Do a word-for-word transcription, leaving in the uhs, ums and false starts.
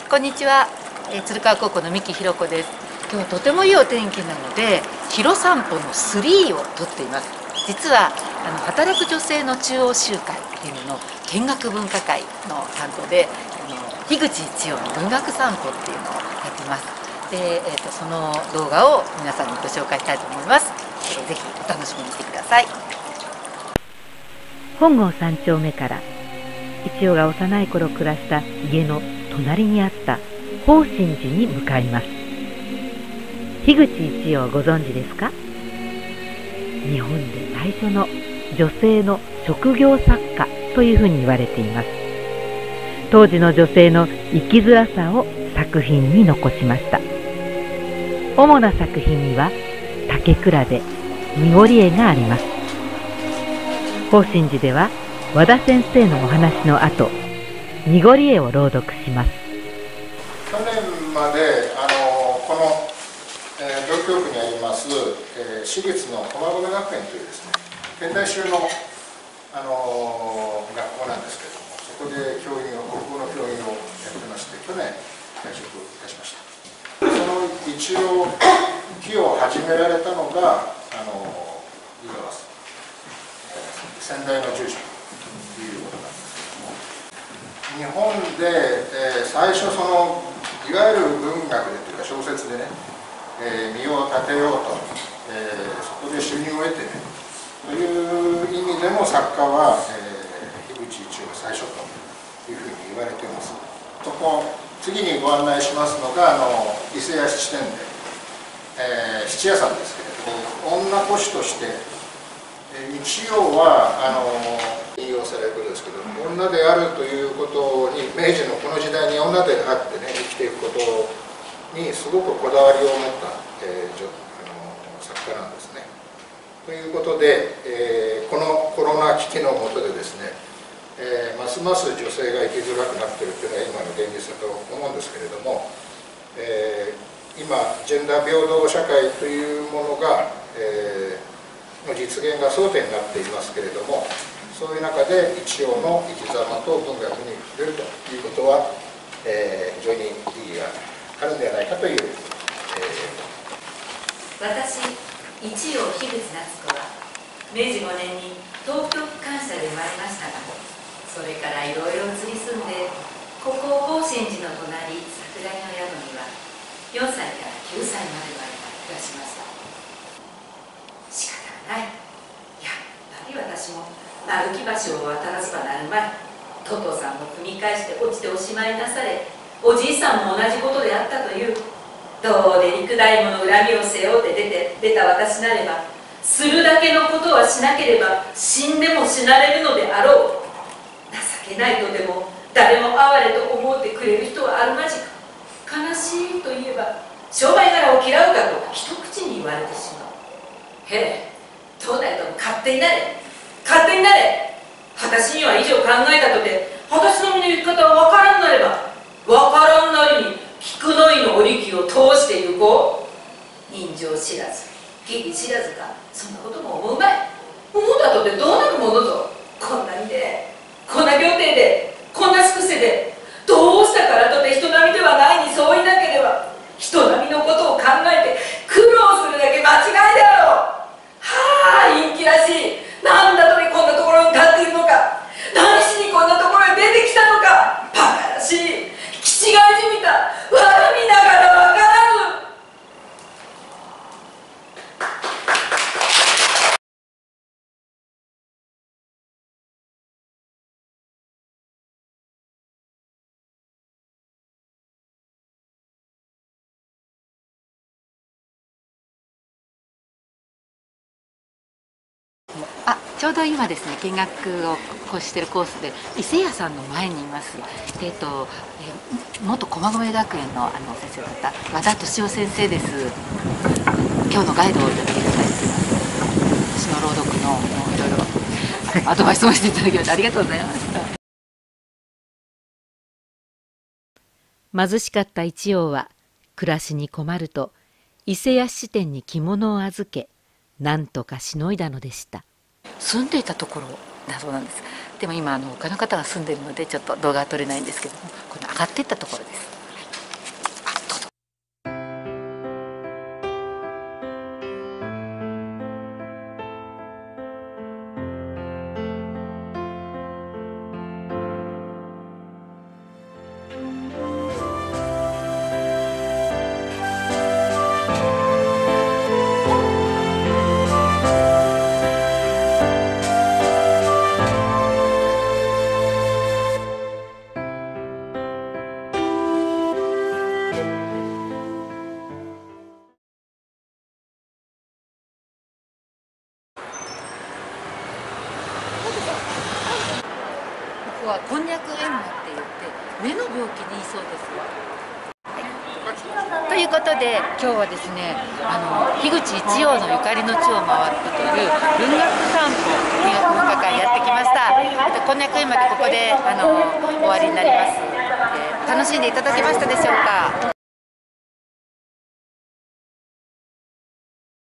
こんにちは、えー、鶴川高校の三木ひろ子です。今日はとてもいいお天気なので、ひろ散歩のスリーを撮っています。実はあの働く女性の中央集会っていうのの見学文化会の担当で、あの樋口一葉の文学散歩っていうのをやっています。で、えー、とその動画を皆さんにご紹介したいと思います。えー、ぜひお楽しみにしてください。 本郷三丁目から一葉が幼い頃暮らした家の隣にあった宝心寺に向かいます。樋口一葉をご存知ですか？日本で最初の女性の職業作家というふうに言われています。当時の女性の生きづらさを作品に残しました。主な作品には竹倉で濁り絵があります。宝心寺では和田先生のお話の後、濁り絵を朗読します。 去年まであのこの、えー、東京区にあります、えー、私立の駒込学園というですね、現代宗の、あのー、学校なんですけれども、そこで教員を国語の教員をやってまして、去年退職いたしました。その一応木を始められたのが、あのー、井川さん、先代の住職ということなんですけども、日本で、えー、最初そのいわゆる文学でというか小説でね、えー、身を立てようと、えー、そこで収入を得てねという意味でも作家は、えー、樋口一葉が最初というふうに言われています。そこ次にご案内しますのがあの伊勢屋七店で、えー、七屋さんですけれども、女子として一葉はあの引用されることですけど、女であるということに、明治のこの時代に女であってね生きていくことにすごくこだわりを持った、えー、あの作家なんですね。ということで、えー、このコロナ危機の下でですね、えー、ますます女性が生きづらくなっているというのは今の現実だと思うんですけれども、えー、今ジェンダー平等社会というものが、えーの実現が争点になっていますけれども、そういう中で一葉の生き様と文学に触れるということは、えー、非常に意義があるんではないかという、えー、私一葉樋口夏子は明治ごねんに東京機関車で生まれましたが、それからいろいろ移り住んでここ宝心寺の隣桜木の宿にはよんさいからきゅうさいまでの間暮らしました。仕方がない。やっぱり私も歩き橋を渡らずばなるまい。トトさんも踏み返して落ちておしまいなされ、おじいさんも同じことであったという。どうで幾代もの恨みを背負って出て出た私なれば、するだけのことはしなければ死んでも死なれるのであろう。情けないとでも誰も哀れと思ってくれる人はあるまじか。悲しいといえば商売柄を嫌うかと一口に言われてしまう。へえ、どうだいとも勝手になれ、勝手になれ。私には以上考えたとて、私の身の行き方は分からんなれば、分からんなりに菊の井の織り機を通して行こう。人情知らず、義理知らずか、そんなことも思うまい。思うだとてどうなるものぞ。こんなにで、こんな行程で、こんなしくせで、どうしたからとて人並みではないにそういなければ、人並みのことを考えて苦労するだけ間違いであろう。はあ、陰気らしい。なんだとりこんなところに立っているのか。何しにこんなところへ出てきたのか。バカらしい。気違いじみた。悪みながらわからぬ。 あ、ちょうど今ですね、見学をこうしているコースで伊勢屋さんの前にいます。えっと、えー、元駒込学園のあの先生だった和田敏夫先生です。今日のガイドをやっていただいています。私の朗読のいろいろアドバイスをしていただきましてありがとうございました。 貧しかった一葉は暮らしに困ると伊勢屋質店に着物を預け、なんとかしのいだのでした。 住んでいたところだそうなんです。でも今あの他の方が住んでいるのでちょっと動画は撮れないんですけども、この上がっていったところです。 いうことで今日はですね、あの樋口一葉のゆかりの地を回ったという文学散歩文学文化館やってきました。でこんにゃく今でここであの終わりになります。で楽しんでいただけましたでしょうか。